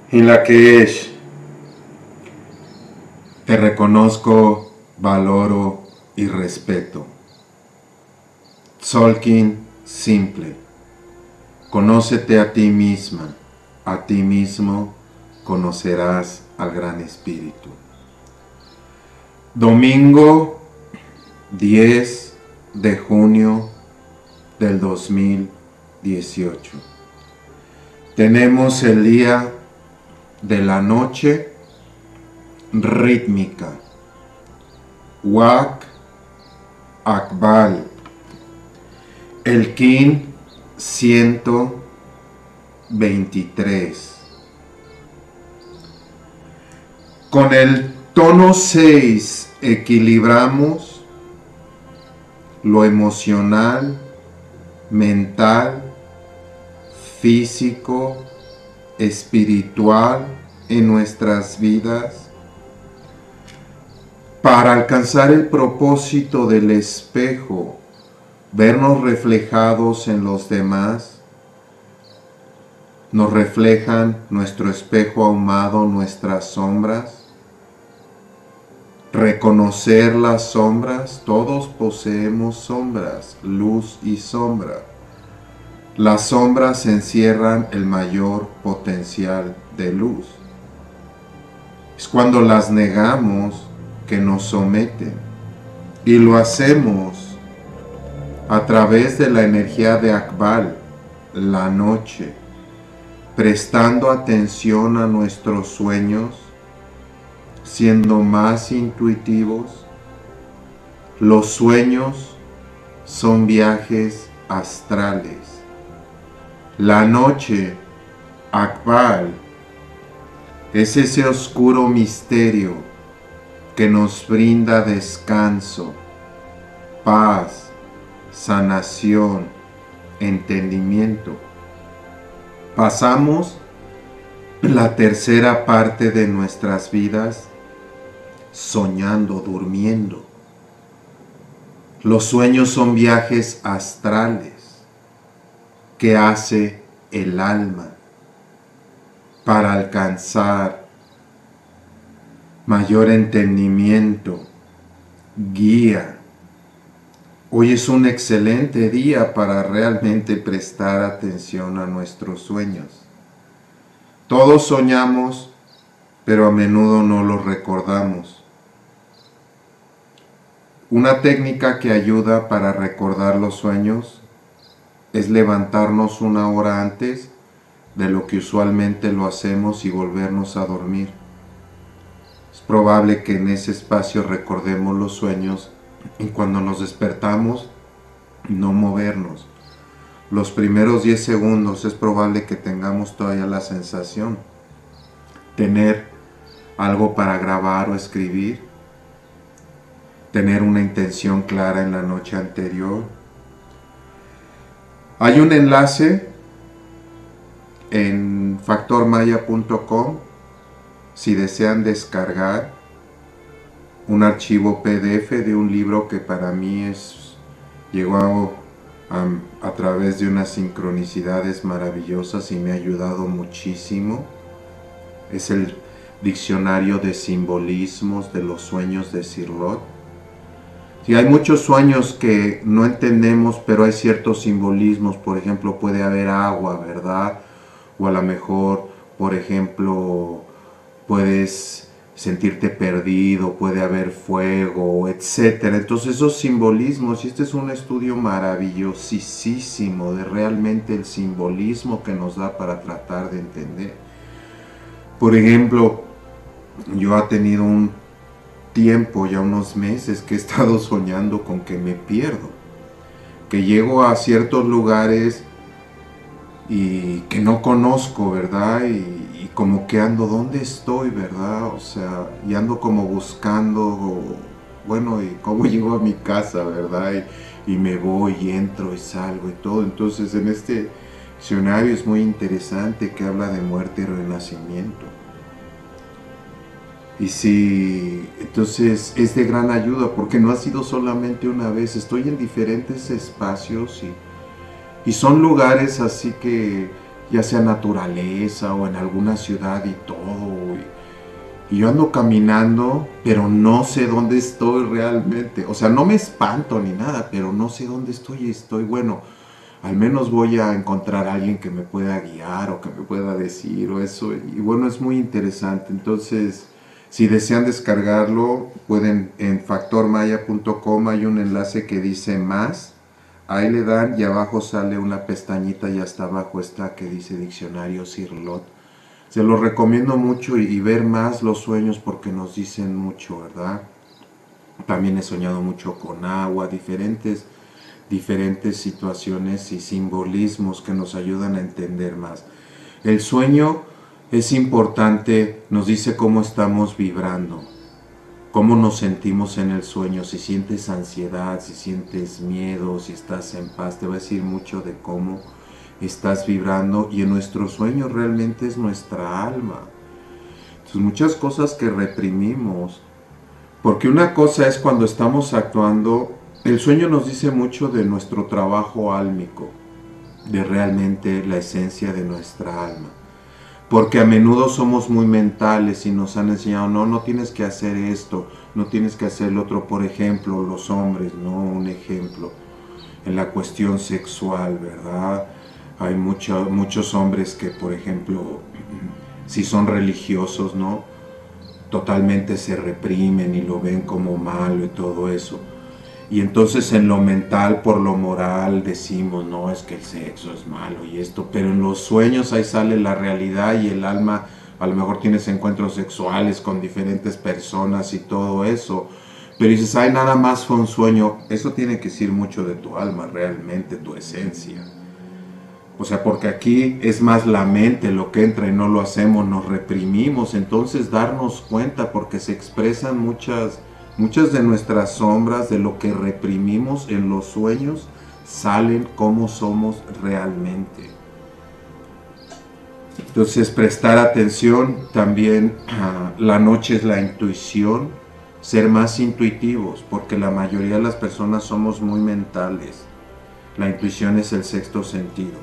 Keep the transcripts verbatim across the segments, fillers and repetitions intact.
en la que es, te reconozco, valoro y respeto. Tzolk'in simple. Conócete a ti misma, a ti mismo conocerás al Gran Espíritu. Domingo diez de junio del dos mil dieciocho. Tenemos el día de la noche rítmica, Wak Akbal, el Kin ciento veintitrés. Con el tono seis equilibramos lo emocional, mental, físico, espiritual en nuestras vidas para alcanzar el propósito del espejo, vernos reflejados en los demás. Nos reflejan nuestro espejo ahumado, nuestras sombras. Reconocer las sombras, todos poseemos sombras, luz y sombra. Las sombras encierran el mayor potencial de luz. Es cuando las negamos que nos someten, y lo hacemos a través de la energía de Akbal, la noche, prestando atención a nuestros sueños, siendo más intuitivos. Los sueños son viajes astrales. La noche, Akbal, es ese oscuro misterio que nos brinda descanso, paz, sanación, entendimiento. Pasamos la tercera parte de nuestras vidas soñando, durmiendo. Los sueños son viajes astrales que hace el alma para alcanzar mayor entendimiento, guía. Hoy es un excelente día para realmente prestar atención a nuestros sueños. Todos soñamos, pero a menudo no los recordamos. Una técnica que ayuda para recordar los sueños es levantarnos una hora antes de lo que usualmente lo hacemos y volvernos a dormir. Es probable que en ese espacio recordemos los sueños y cuando nos despertamos no movernos. Los primeros diez segundos es probable que tengamos todavía la sensación, tener algo para grabar o escribir, tener una intención clara en la noche anterior. Hay un enlace en factor maya punto com si desean descargar un archivo P D F de un libro que para mí es, llegó a, a través de unas sincronicidades maravillosas y me ha ayudado muchísimo. Es el Diccionario de Simbolismos de los Sueños de Cirlot. Sí, hay muchos sueños que no entendemos, pero hay ciertos simbolismos. Por ejemplo, puede haber agua, ¿verdad? O a lo mejor, por ejemplo, puedes sentirte perdido, puede haber fuego, etcétera. Entonces esos simbolismos, y este es un estudio maravillosísimo de realmente el simbolismo que nos da para tratar de entender. Por ejemplo, yo he tenido un tiempo, ya unos meses, que he estado soñando con que me pierdo, que llego a ciertos lugares y que no conozco, ¿verdad? Y, y como que ando, ¿dónde estoy, verdad? O sea, y ando como buscando, bueno, y cómo llego a mi casa, ¿verdad? Y, y me voy y entro y salgo y todo. Entonces, en este diccionario es muy interesante que habla de muerte y renacimiento. Y sí, entonces es de gran ayuda porque no ha sido solamente una vez, estoy en diferentes espacios y, y son lugares así que ya sea naturaleza o en alguna ciudad y todo. Y, y yo ando caminando, pero no sé dónde estoy realmente. O sea, no me espanto ni nada, pero no sé dónde estoy y estoy, bueno, al menos voy a encontrar a alguien que me pueda guiar o que me pueda decir o eso. Y bueno, es muy interesante. Entonces, si desean descargarlo, pueden en factor maya punto com, hay un enlace que dice más. Ahí le dan y abajo sale una pestañita y hasta abajo está que dice Diccionario Cirlot. Se lo recomiendo mucho y, y ver más los sueños porque nos dicen mucho, ¿verdad? También he soñado mucho con agua, diferentes, diferentes situaciones y simbolismos que nos ayudan a entender más. El sueño es importante, nos dice cómo estamos vibrando, cómo nos sentimos en el sueño, si sientes ansiedad, si sientes miedo, si estás en paz, te va a decir mucho de cómo estás vibrando y en nuestro sueño realmente es nuestra alma. Entonces, muchas cosas que reprimimos, porque una cosa es cuando estamos actuando, el sueño nos dice mucho de nuestro trabajo álmico, de realmente la esencia de nuestra alma. Porque a menudo somos muy mentales y nos han enseñado, no, no tienes que hacer esto, no tienes que hacer lo otro. Por ejemplo, los hombres, ¿no? Un ejemplo, en la cuestión sexual, ¿verdad? Hay mucho, muchos hombres que, por ejemplo, si son religiosos, ¿no? Totalmente se reprimen y lo ven como malo y todo eso. Y entonces en lo mental, por lo moral, decimos, no, es que el sexo es malo y esto, pero en los sueños ahí sale la realidad y el alma, a lo mejor tienes encuentros sexuales con diferentes personas y todo eso, pero dices, ay, nada más fue un sueño. Eso tiene que decir mucho de tu alma, realmente, tu esencia. O sea, porque aquí es más la mente lo que entra y no lo hacemos, nos reprimimos, entonces darnos cuenta porque se expresan muchas... Muchas de nuestras sombras, de lo que reprimimos en los sueños, salen como somos realmente. Entonces, prestar atención también. Uh, la noche es la intuición, ser más intuitivos, porque la mayoría de las personas somos muy mentales. La intuición es el sexto sentido.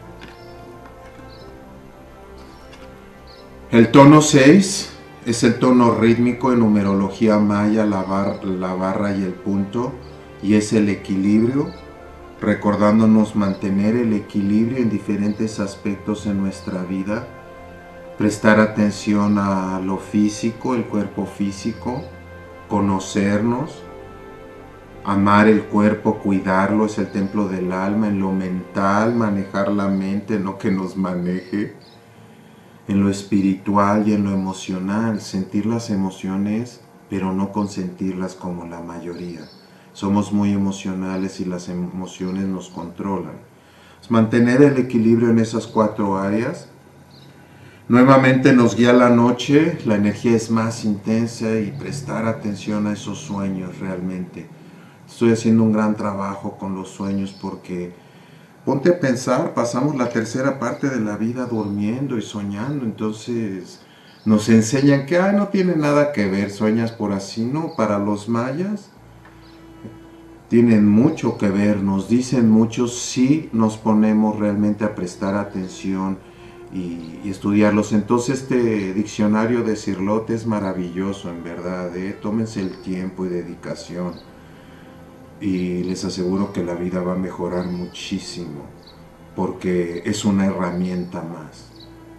El tono seis es el tono rítmico en numerología maya, la, bar, la barra y el punto, y es el equilibrio, recordándonos mantener el equilibrio en diferentes aspectos en nuestra vida, prestar atención a lo físico, el cuerpo físico, conocernos, amar el cuerpo, cuidarlo, es el templo del alma. En lo mental, manejar la mente, no que nos maneje. En lo espiritual y en lo emocional, sentir las emociones, pero no consentirlas como la mayoría. Somos muy emocionales y las emociones nos controlan. Mantener el equilibrio en esas cuatro áreas. Nuevamente nos guía la noche, la energía es más intensa y prestar atención a esos sueños realmente. Estoy haciendo un gran trabajo con los sueños porque... Ponte a pensar, pasamos la tercera parte de la vida durmiendo y soñando, entonces nos enseñan que ah, no tiene nada que ver, sueñas por así, no, para los mayas tienen mucho que ver, nos dicen mucho si nos ponemos realmente a prestar atención y, y estudiarlos. Entonces este diccionario de Cirlot es maravilloso, en verdad, ¿eh? Tómense el tiempo y dedicación. Y les aseguro que la vida va a mejorar muchísimo, porque es una herramienta más.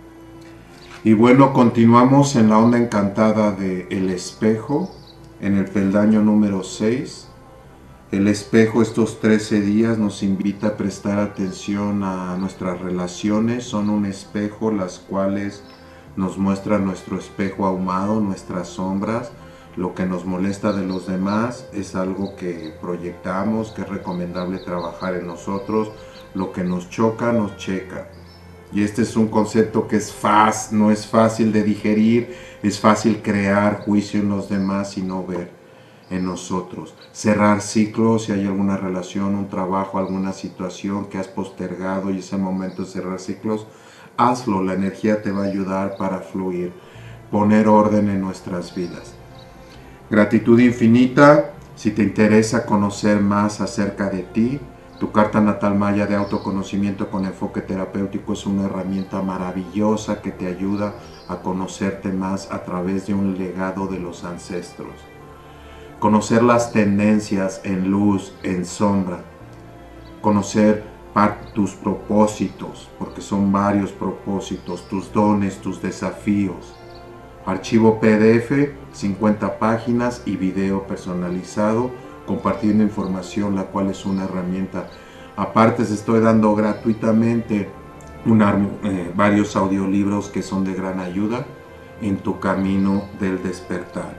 Y bueno, continuamos en la onda encantada de El Espejo, en el peldaño número seis. El espejo estos trece días nos invita a prestar atención a nuestras relaciones. Son un espejo las cuales nos muestran nuestro espejo ahumado, nuestras sombras. Lo que nos molesta de los demás es algo que proyectamos, que es recomendable trabajar en nosotros. Lo que nos choca, nos checa. Y este es un concepto que es fácil, no es fácil de digerir, es fácil crear juicio en los demás y no ver en nosotros. Cerrar ciclos, si hay alguna relación, un trabajo, alguna situación que has postergado y ese momento de cerrar ciclos, hazlo, la energía te va a ayudar para fluir, poner orden en nuestras vidas. Gratitud infinita. Si te interesa conocer más acerca de ti, Tu carta natal maya de autoconocimiento con enfoque terapéutico es una herramienta maravillosa que te ayuda a conocerte más a través de un legado de los ancestros. Conocer las tendencias en luz, en sombra. Conocer tus propósitos, porque son varios propósitos, tus dones, tus desafíos. Archivo P D F, cincuenta páginas y video personalizado, compartiendo información, la cual es una herramienta. Aparte, se estoy dando gratuitamente una, eh, varios audiolibros que son de gran ayuda en tu camino del despertar.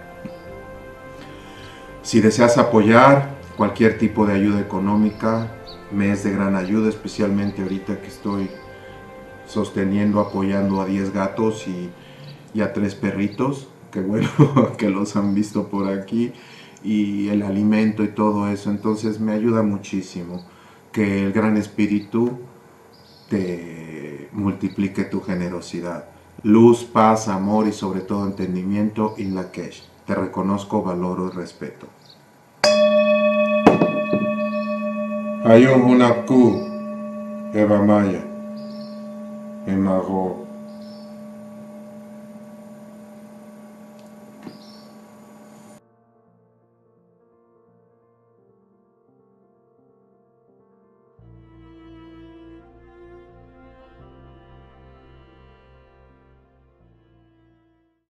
Si deseas apoyar cualquier tipo de ayuda económica, me es de gran ayuda, especialmente ahorita que estoy sosteniendo, apoyando a diez gatos y, y a tres perritos, que bueno, que los han visto por aquí, y el alimento y todo eso. Entonces me ayuda muchísimo que el Gran Espíritu te multiplique tu generosidad. Luz, paz, amor y sobre todo entendimiento in Lakesh. Te reconozco, valoro y respeto. Ayun Hunaku, Eva Maya, Emago.